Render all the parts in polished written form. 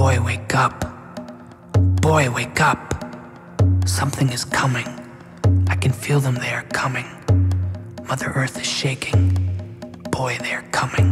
Boy, wake up. Boy, wake up. Something is coming. I can feel them, they are coming. Mother Earth is shaking. Boy, they are coming.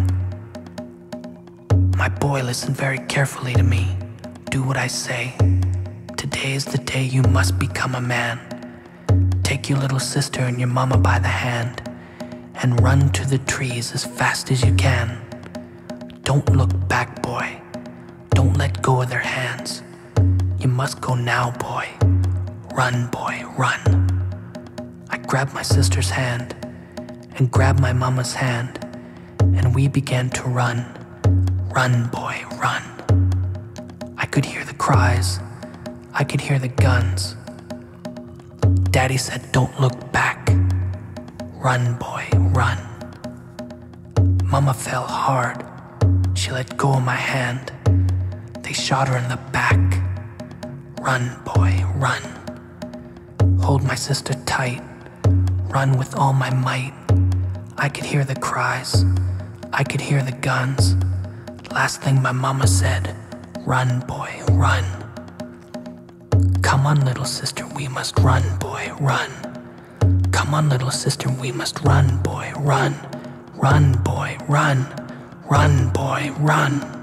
My boy, listen very carefully to me. Do what I say. Today is the day you must become a man. Take your little sister and your mama by the hand and run to the trees as fast as you can. Don't look back, boy. Don't let go of their hands. You must go now, boy. Run, boy, run. I grabbed my sister's hand and grabbed my mama's hand, and we began to run. Run, boy, run. I could hear the cries. I could hear the guns. Daddy said, don't look back. Run, boy, run. Mama fell hard. She let go of my hand. They shot her in the back. Run, boy, run. Hold my sister tight. Run with all my might. I could hear the cries. I could hear the guns. Last thing my mama said, run, boy, run. Come on, little sister, we must run, boy, run. Come on, little sister, we must run, boy, run. Run, boy, run. Run, boy, run.